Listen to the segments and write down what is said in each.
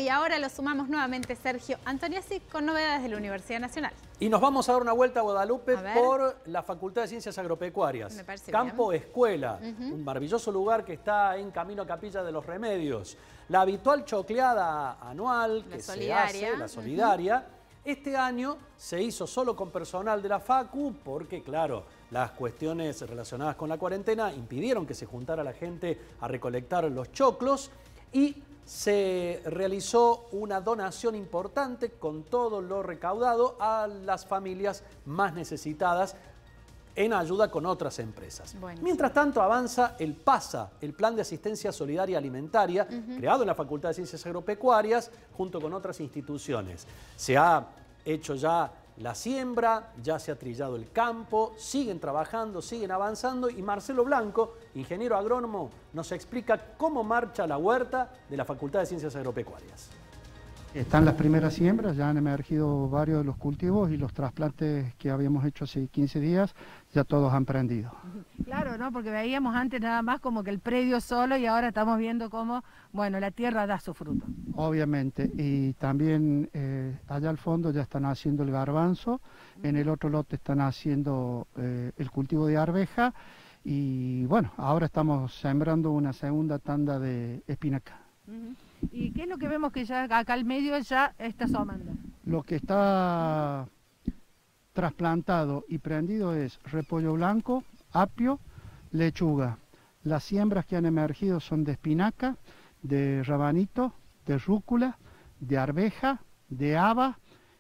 y ahora lo sumamos nuevamente Sergio Antoniazzi con novedades de la Universidad Nacional. Y nos vamos a dar una vuelta a Guadalupe por la Facultad de Ciencias Agropecuarias. Me parece Campo bien. Escuela, un maravilloso lugar que está en camino a Capilla de los Remedios. La habitual chocleada anual que se hace, la solidaria, este año se hizo solo con personal de la Facu porque, claro, las cuestiones relacionadas con la cuarentena impidieron que se juntara la gente a recolectar los choclos y se realizó una donación importante con todo lo recaudado a las familias más necesitadas en ayuda con otras empresas. Mientras tanto avanza el PASA, el Plan de Asistencia Solidaria Alimentaria, creado en la Facultad de Ciencias Agropecuarias junto con otras instituciones. Se ha hecho ya la siembra, ya se ha trillado el campo, siguen trabajando, siguen avanzando y Marcelo Blanco, ingeniero agrónomo, nos explica cómo marcha la huerta de la Facultad de Ciencias Agropecuarias. Están las primeras siembras, ya han emergido varios de los cultivos y los trasplantes que habíamos hecho hace 15 días, ya todos han prendido. Claro, ¿no? Porque veíamos antes nada más como que el predio solo y ahora estamos viendo cómo, bueno, la tierra da su fruto. Obviamente, y también allá al fondo ya están haciendo el garbanzo, en el otro lote están haciendo el cultivo de arveja y bueno, ahora estamos sembrando una segunda tanda de espinaca. ¿Y qué es lo que vemos que ya acá al medio ya está asomando? Lo que está trasplantado y prendido es repollo blanco, apio, lechuga. Las siembras que han emergido son de espinaca, de rabanito, de rúcula, de arveja, de haba.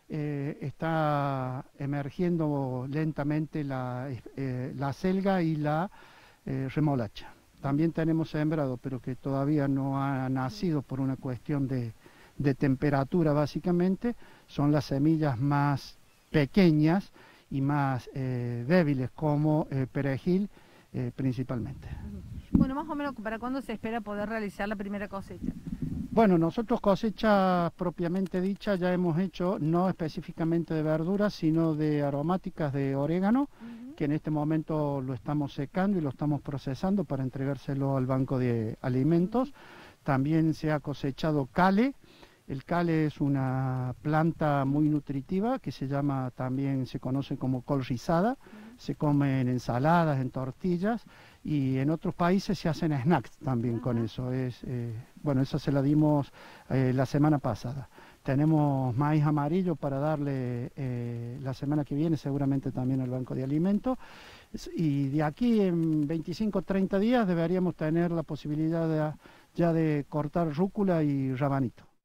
Está emergiendo lentamente la selga y la remolacha. También tenemos sembrado, pero que todavía no ha nacido por una cuestión de temperatura básicamente, son las semillas más pequeñas y más débiles como perejil principalmente. Bueno, más o menos, ¿para cuándo se espera poder realizar la primera cosecha? Bueno, nosotros cosecha propiamente dicha ya hemos hecho, no específicamente de verduras, sino de aromáticas de orégano, que en este momento lo estamos secando y lo estamos procesando para entregárselo al banco de alimentos. También se ha cosechado cale. El cale es una planta muy nutritiva que se llama, también se conoce como col rizada. Se come en ensaladas, en tortillas y en otros países se hacen snacks también con eso. Bueno, esa se la dimos la semana pasada. Tenemos maíz amarillo para darle la semana que viene seguramente también al banco de alimentos y de aquí en 25 o 30 días deberíamos tener la posibilidad ya de cortar rúcula y rabanito.